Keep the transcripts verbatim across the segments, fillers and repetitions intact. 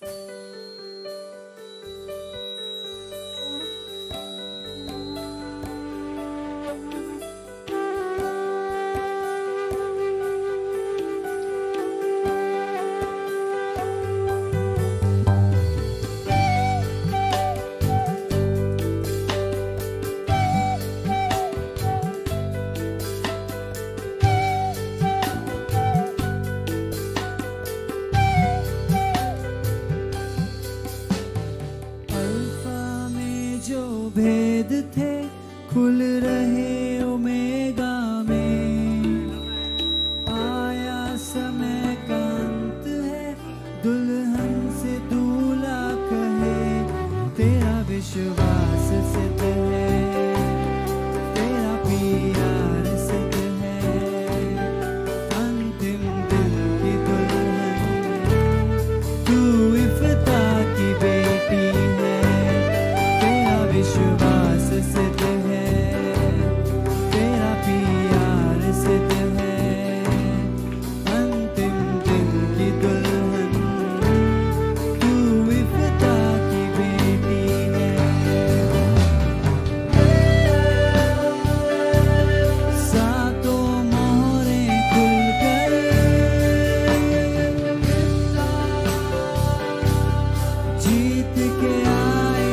भेद थे खुल रहे ओमेगा में, आया समय का अंत है, दुल्हन से दूल्हा कहे, तेरा विश्वास सिद्ध है, तेरा प्यार सिद्ध है, अंतिम दिन की दुल्हन तू इफ्ता की बेटी है, विश्वास सिद्ध है, तेरा प्यार सिद्ध है, अंतिम दिन की दुल्हन तू इफ्ता की बेटी है। सातों मोहरें खुल गई, जीत के आए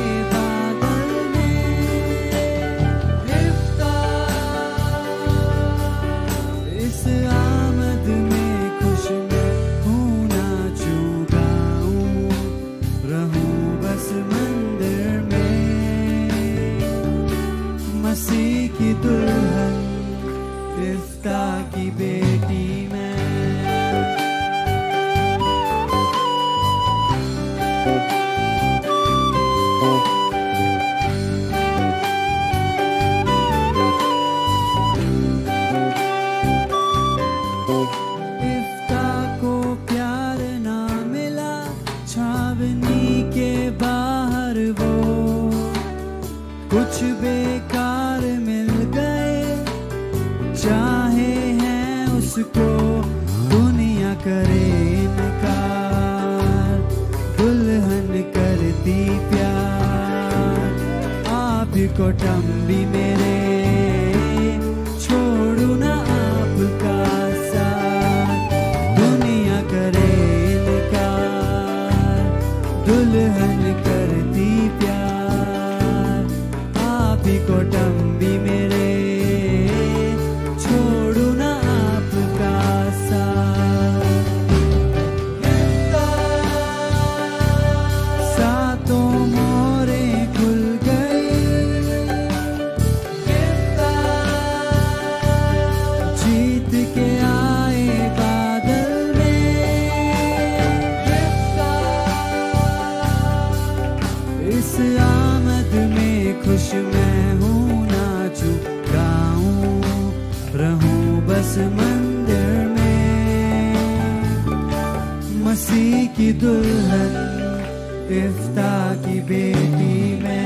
मसीह की दुल्हन इफ्ता की बेटी मैं। इफ्ता को प्यार ना मिला, छावनी के बाहर वो कुछ बेकार मिल गए, चाहे हैं उसको दुनिया करे इनकार, दुल्हन करती प्यार, आपको टम्बी मेरे छोड़ू ना आपका साथ, दुनिया करे इनकार, दुल्हन करती प्यार, को टम्बी मेरे छोड़ू ना आपका साथ। सातों मोहरें खुल गई, जीत के आए बादल में, इस आमद में खुश मैं रहूं बस मंदिर में, मसीह की दुल्हन इफ्ता की बेटी मैं।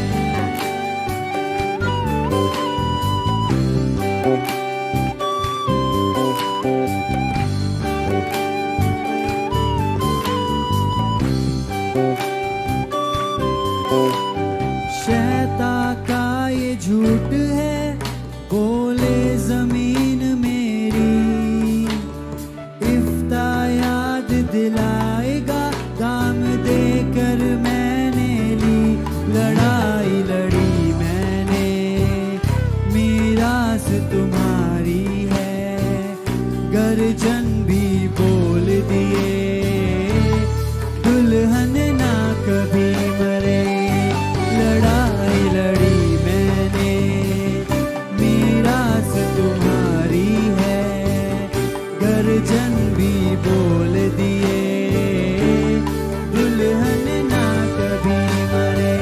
शैतान का ये झूठ है, बोले जमीन मेरी, इफ्ता याद दिलाएगा, दाम देकर मैंने ली, लड़ाई लड़ी मैंने, मीरास तुम्हारी है, गर्जन भी बोल दिए, दुल्हन ना कभी मरे, लड़ाई लड़ी तुम्हारी है, गर्जन भी बोल दिए, दुल्हन ना कभी मरे।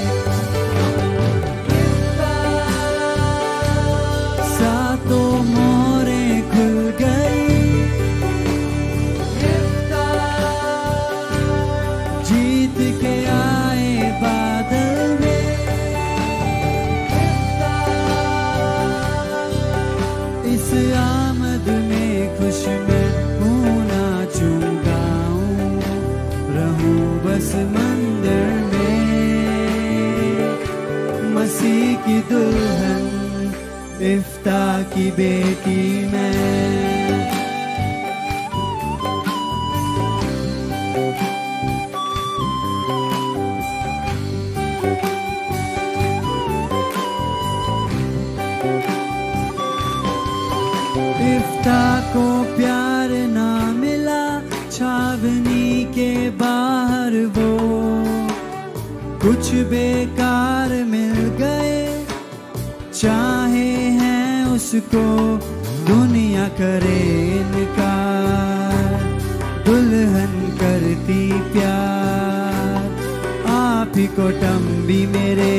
सातों मोहरें खुल गई, जीत के आए बादल में, इस आमद में खुश मैं हूँ, नाचूं गाऊं रहूं दुल्हन, इफ्ता की बेटी मैं। इफ्ता को प्यार ना मिला छावनी के बाहर, वो कुछ बेकार मिल गए, चाहे हैं उसको दुनिया करे इनकार। दुल्हन करती प्यार आप ही को टम्बी मेरे,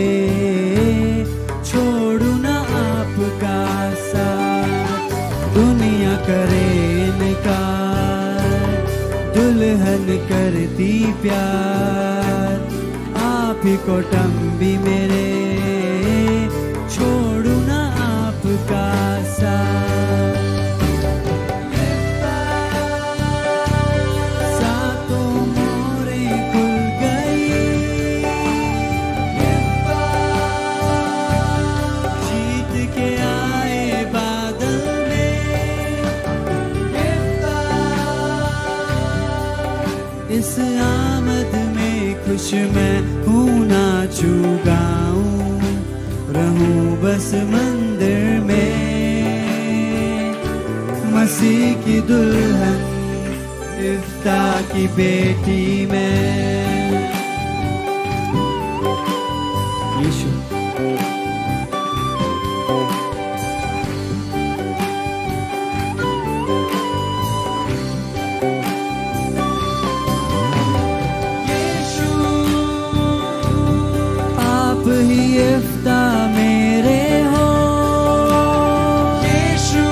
छोड़ू ना आपका साथ, दुनिया करे इनकार। दुल्हन करती प्यार आप ही को टम्बी मेरे, छोड़ू ना आपका साथ। सातों मोरें खुल गई, जीत के आए बादल में। इस आमद में खुश मैं हूँ, नाचू गाऊं रहूं बस मंदिर में। मसीह की दुल्हन, इफ्ता की बेटी मैं। यीशु ही इफ्ता मेरे हो, यीशु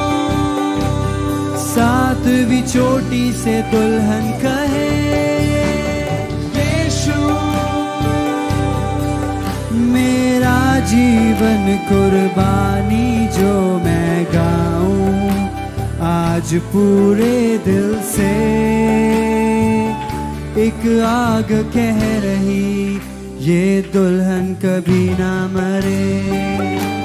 सातवीं चोटी से दुल्हन कहे। यीशु मेरा जीवन कुर्बानी जो मैं गाऊं आज पूरे दिल से। एक आग कह रही ये दुल्हन कभी ना मरे।